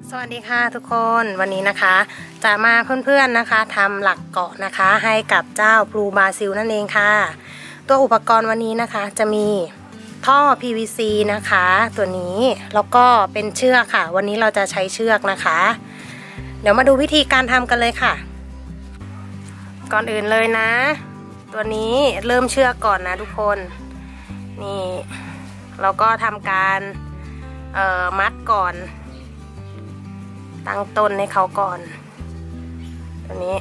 สวัสดีค่ะทุกคนวันนี้นะคะจะมาเพื่อนๆนะคะทำหลักเกาะนะคะให้กับเจ้าบลูบราซิลนั่นเองค่ะตัวอุปกรณ์วันนี้นะคะจะมีท่อ PVC นะคะตัวนี้แล้วก็เป็นเชือกค่ะวันนี้เราจะใช้เชือกนะคะเดี๋ยวมาดูวิธีการทำกันเลยค่ะก่อนอื่นเลยนะตัวนี้เริ่มเชือกก่อนนะทุกคนนี่เราก็ทำการมัดก่อนตั้งต้นให้เขาก่อนตัวนี้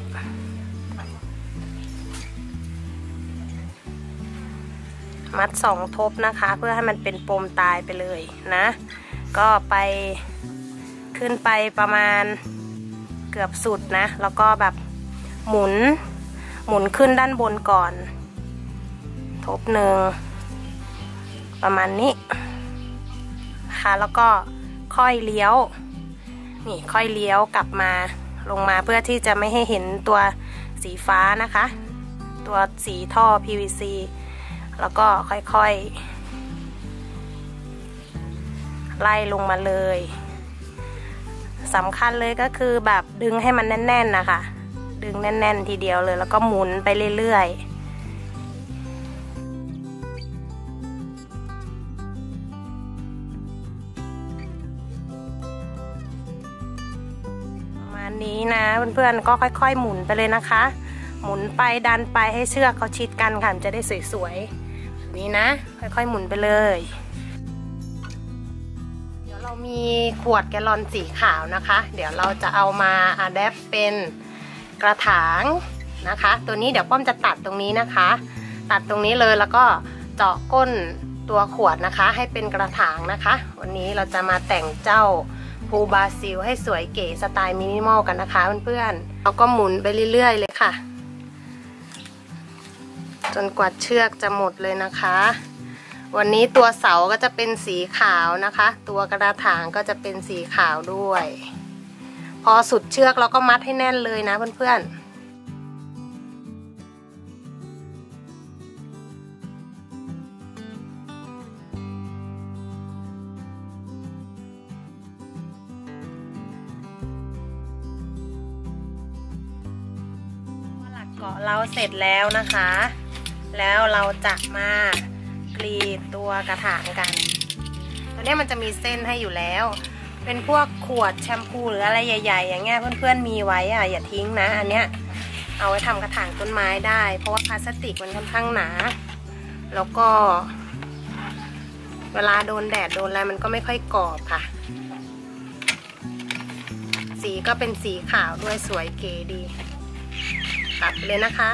มัด2 ทบนะคะเพื่อให้มันเป็นปมตายไปเลยนะก็ไปขึ้นไปประมาณเกือบสุดนะแล้วก็แบบหมุนขึ้นด้านบนก่อนทบหนึ่งประมาณนี้ค่ะแล้วก็ค่อยเลี้ยวนี่ค่อยเลี้ยวกลับมาลงมาเพื่อที่จะไม่ให้เห็นตัวสีฟ้านะคะตัวสีท่อ PVC แล้วก็ค่อยๆไล่ลงมาเลยสำคัญเลยก็คือแบบดึงให้มันแน่นๆนะคะดึงแน่นๆทีเดียวเลยแล้วก็หมุนไปเรื่อยๆนี้นะเพื่อนๆก็ค่อยๆหมุนไปเลยนะคะหมุนไปดันไปให้เชือกเขาชิดกันค่ะจะได้สวยๆแบบนี้นะค่อยๆหมุนไปเลยเดี๋ยวเรามีขวดแกลลอนสีขาวนะคะเดี๋ยวเราจะเอามาอะแดปเป็นกระถางนะคะตัวนี้เดี๋ยวป้อมจะตัดตรงนี้นะคะตัดตรงนี้เลยแล้วก็เจาะก้นตัวขวดนะคะให้เป็นกระถางนะคะวันนี้เราจะมาแต่งเจ้าบลูบราซิลให้สวยเก๋สไตล์มินิมอลกันนะคะเพื่อนๆเราก็หมุนไปเรื่อยๆเลยค่ะจนกว่าเชือกจะหมดเลยนะคะวันนี้ตัวเสาก็จะเป็นสีขาวนะคะตัวกระถางก็จะเป็นสีขาวด้วยพอสุดเชือกเราก็มัดให้แน่นเลยนะเพื่อนๆเกาะเราเสร็จแล้วนะคะแล้วเราจะมากรีดตัวกระถางกันตัวนี้มันจะมีเส้นให้อยู่แล้วเป็นพวกขวดแชมพูหรืออะไรใหญ่ๆอย่างเงี้ยเพื่อนๆมีไว้อย่าทิ้งนะอันเนี้ยเอาไว้ทำกระถางต้นไม้ได้เพราะว่าพลาสติกมันค่อนข้างหนาแล้วก็เวลาโดนแดดโดนอะไรมันก็ไม่ค่อยกรอบค่ะสีก็เป็นสีขาวด้วยสวยเก๋ดีตัดเลยนะคะ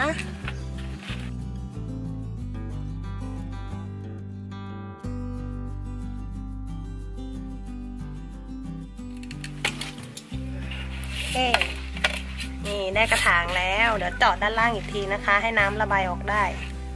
นี่ได้กระถางแล้วเดี๋ยวเจาะด้านล่างอีกทีนะคะให้น้ำระบายออกได้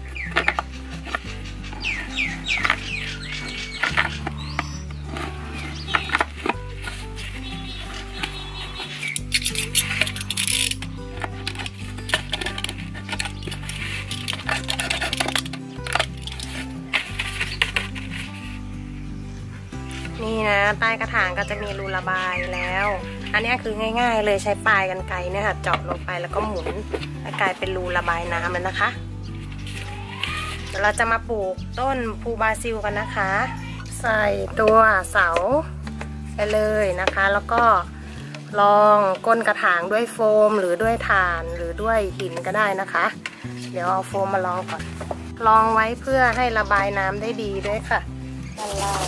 นี่นะใต้กระถางก็จะมีรูระบายแล้วอันนี้คือง่ายๆเลยใช้ปลายกรรไกรเนี่ยค่ะเจาะลงไปแล้วก็หมุนให้กลายเป็นรูระบายน้ำแล้วนะคะเดี๋ยวเราจะมาปลูกต้นบลูบราซิลกันนะคะใส่ตัวเสาไปเลยนะคะแล้วก็รองก้นกระถางด้วยโฟมหรือด้วยถ่านหรือด้วยหินก็ได้นะคะเดี๋ยวเอาโฟมมาลองก่อนรองไว้เพื่อให้ระบายน้ำได้ดีด้วยค่ะด้านล่าง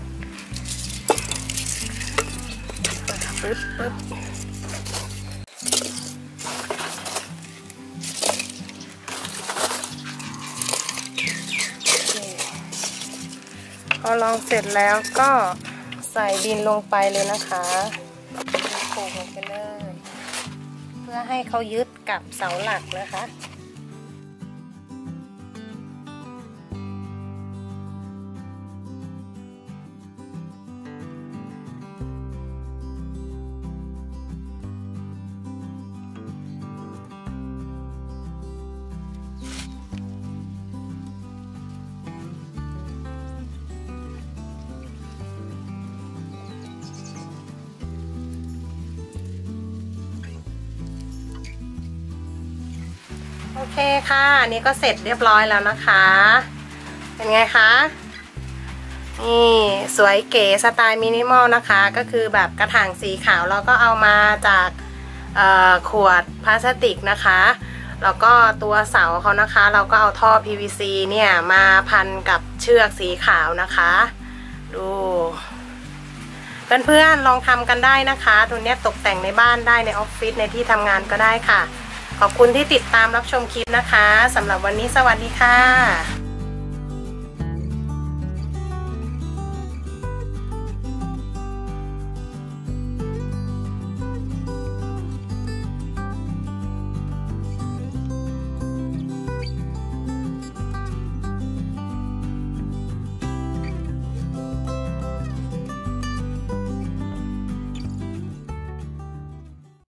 ปึ๊บพอลองเสร็จแล้วก็ใส่ดินลงไปเลยนะคะโขกลงไปเลยเพื่อให้เขายึดกับเสาหลักนะคะโอเคค่ะอันนี้ก็เสร็จเรียบร้อยแล้วนะคะเป็นไงคะนี่สวยเก๋สไตล์มินิมอลนะคะก็คือแบบกระถางสีขาวเราก็เอามาจากขวดพลาสติกนะคะแล้วก็ตัวเสาเขานะคะเราก็เอาท่อ PVC เนี่ยมาพันกับเชือกสีขาวนะคะดูเพื่อนๆลองทำกันได้นะคะตัวนี้ตกแต่งในบ้านได้ในออฟฟิศในที่ทำงานก็ได้ค่ะขอบคุณที่ติดตามรับชมคลิปนะคะสำหรับวันนี้สวัสดีค่ะ